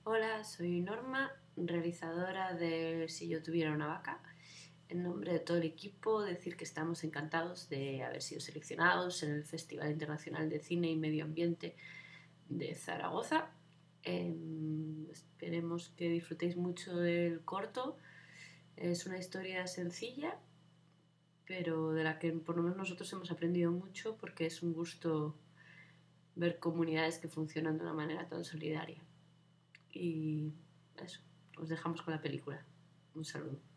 Hola, soy Norma, realizadora de Si yo tuviera una vaca. En nombre de todo el equipo, decir que estamos encantados de haber sido seleccionados en el Festival Internacional de Cine y Medio Ambiente de Zaragoza. Esperemos que disfrutéis mucho del corto. Es una historia sencilla, pero de la que por lo menos nosotros hemos aprendido mucho porque es un gusto ver comunidades que funcionan de una manera tan solidaria. Y eso, os dejamos con la película. Un saludo.